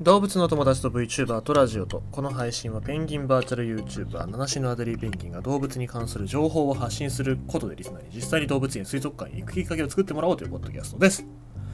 動物の友達と VTuber とラジオと、この配信はペンギンバーチャル YouTuber 七種のアデリーペンギンが動物に関する情報を発信することでリスナーに実際に動物園水族館に行くきっかけを作ってもらおうというポッドキャストです。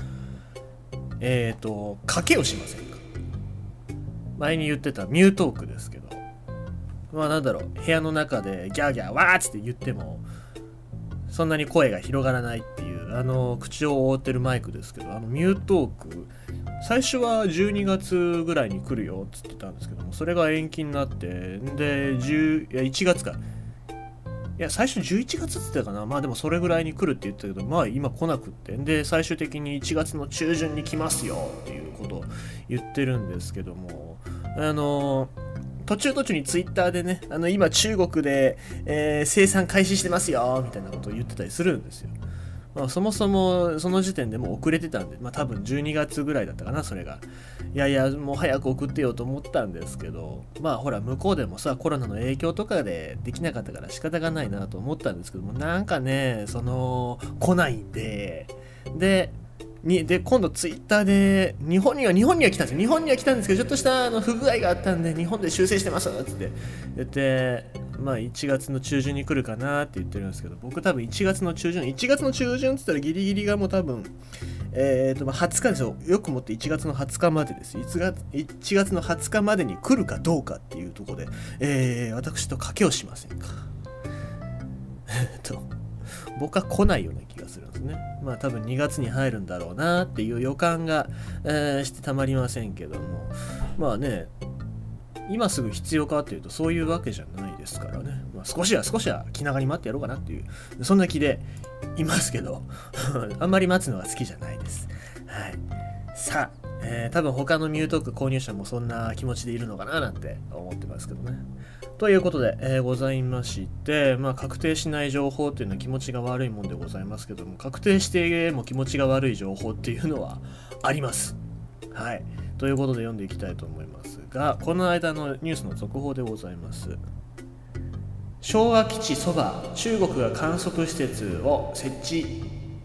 賭けをしませんか？前に言ってたミュートークですけど、部屋の中でギャーギャーわーっつって言ってもそんなに声が広がらないっていう口を覆ってるマイクですけど、ミュートーク最初は12月ぐらいに来るよっつってたんですけども、それが延期になって、で1月か、最初11月っつってたかな。まあでもそれぐらいに来るって言ってたけど、まあ今来なくって、で最終的に1月の中旬に来ますよっていうことを言ってるんですけども、途中にツイッターでね、今中国で、生産開始してますよみたいなことを言ってたりするんですよ。まあ、そもそもその時点でもう遅れてたんで、多分12月ぐらいだったかな、それが。もう早く送ってよと思ったんですけど、ほら、向こうでもさ、コロナの影響とかでできなかったから仕方がないなと思ったんですけども、なんかね、来ないんで、で、今度ツイッターで日本には来たんですよ。日本には来たんですけど、ちょっとした不具合があったんで、日本で修正してますって言って、1月の中旬に来るかなって言ってるんですけど、僕多分1月の中旬って言ったらギリギリがもう多分、20日ですよ。よくもって1月の20日までです。1月の20日までに来るかどうかっていうところで、私と賭けをしませんか。僕は来ないような気がするんですね。多分2月に入るんだろうなっていう予感が、してたまりませんけども、今すぐ必要かっていうとそういうわけじゃないですからね。少しは気長に待ってやろうかなっていう、そんな気でいますけどあんまり待つのは好きじゃないです。はい。さあ、多分他のミュートーク購入者もそんな気持ちでいるのかななんて思ってますけどね。ということで、ございまして、確定しない情報っていうのは気持ちが悪いもんでございますけども、確定しても気持ちが悪い情報っていうのはあります。はい。ということで読んでいきたいと思いますが、この間のニュースの続報でございます。昭和基地そば、中国が観測施設を設置。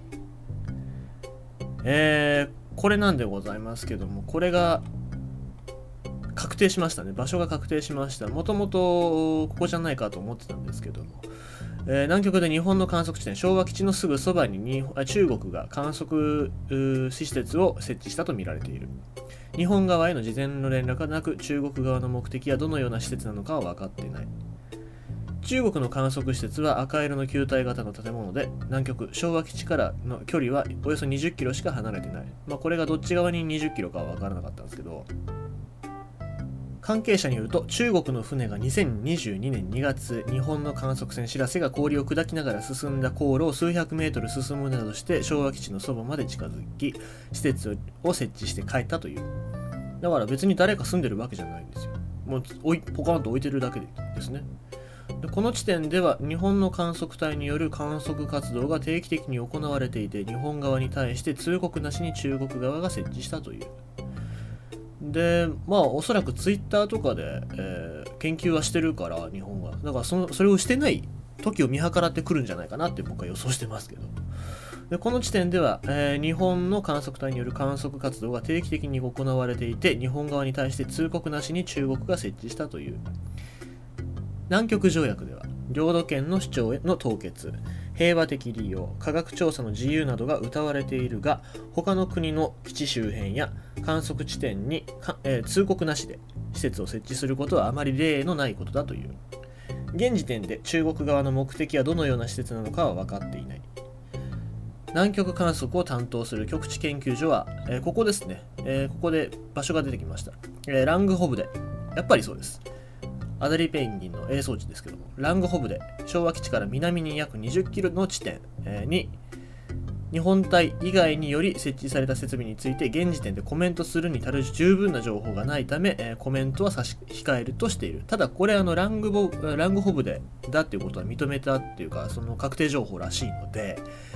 これなんでございますけども、これが確定しましたね。場所が確定しました。もともとここじゃないかと思ってたんですけども、南極で日本の観測地点、昭和基地のすぐそばに中国が観測施設を設置したとみられている。日本側への事前の連絡がなく、中国側の目的やどのような施設なのかは分かっていない。中国の観測施設は赤色の球体型の建物で、南極昭和基地からの距離はおよそ20キロしか離れていない。これがどっち側に20キロかは分からなかったんですけど、関係者によると、中国の船が2022年2月、日本の観測船しらせが氷を砕きながら進んだ航路を数百メートル進むなどして昭和基地のそばまで近づき、施設を設置して帰ったという。だから別に誰か住んでるわけじゃないんですよ。もうポカンと置いてるだけですね。でこの地点では日本の観測隊による観測活動が定期的に行われていて、日本側に対して通告なしに中国側が設置したという。でおそらくツイッターとかで、研究はしてるから日本はだからそれをしてない時を見計らってくるんじゃないかなって僕は予想してますけど、でこの地点では、日本の観測隊による観測活動が定期的に行われていて、日本側に対して通告なしに中国が設置したという。南極条約では領土権の主張への凍結、平和的利用、科学調査の自由などが謳われているが、他の国の基地周辺や観測地点に通告なしで施設を設置することはあまり例のないことだという。現時点で中国側の目的はどのような施設なのかは分かっていない。南極観測を担当する極地研究所は、ここですね、ここで場所が出てきました。ラングホブで、やっぱりそうです。アデリペンギンの営装地ですけども、ラングホブで昭和基地から南に約20キロの地点に日本隊以外により設置された設備について現時点でコメントするに足る十分な情報がないため、コメントは差し控えるとしている。ただこれラングホブでだっていうことは認めたっていうか、その確定情報らしいので、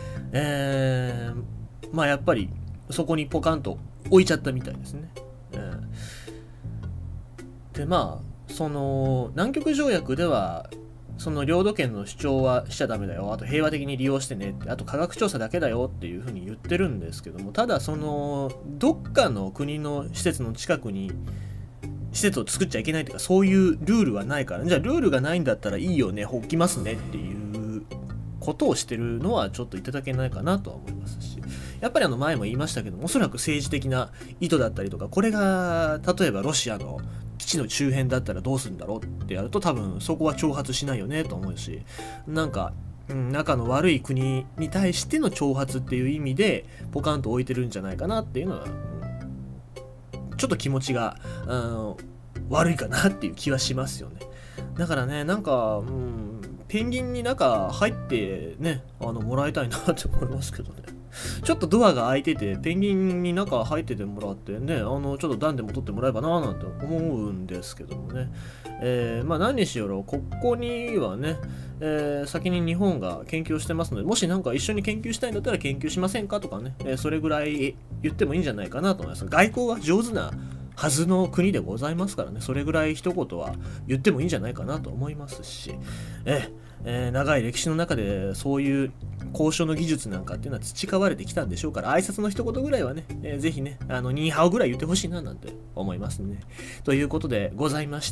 やっぱりそこにポカンと置いちゃったみたいですね。でその南極条約ではその領土権の主張はしちゃダメだよ、あと平和的に利用してねって、あと科学調査だけだよっていうふうに言ってるんですけども、ただそのどっかの国の施設の近くに施設を作っちゃいけないとか、そういうルールはないから、じゃあルールがないんだったらいいよね、ほっきますねっていうことをしてるのはちょっといただけないかなとは思いますし、やっぱり前も言いましたけども、おそらく政治的な意図だったりとか、これが例えばロシアの基地の周辺だったらどうするんだろうってやると、多分そこは挑発しないよねと思うし、なんか仲の悪い国に対しての挑発っていう意味でポカンと置いてるんじゃないかなっていうのは、ちょっと気持ちが、悪いかなっていう気はしますよね。だからね、なんか、ペンギンに中入ってね、もらいたいなって思いますけどね。ちょっとドアが開いてて、ペンギンに中入っててもらってね、ちょっと暖でも取ってもらえばななんて思うんですけどもね。まあ何にしろ、ここにはね、先に日本が研究をしてますので、もしなんか一緒に研究したいんだったら研究しませんかとかね、それぐらい言ってもいいんじゃないかなと思います。外交は上手なはずの国でございますからね、それぐらい一言は言ってもいいんじゃないかなと思いますし、長い歴史の中でそういう交渉の技術なんかっていうのは培われてきたんでしょうから、挨拶の一言ぐらいはね、ぜひね、ニーハオぐらい言ってほしいななんて思いますね。ということでございまして、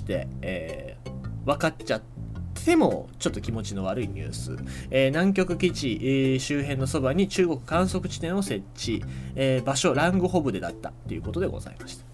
分かっちゃってもちょっと気持ちの悪いニュース、南極基地、周辺のそばに中国観測地点を設置、場所ラングホブデだったということでございました。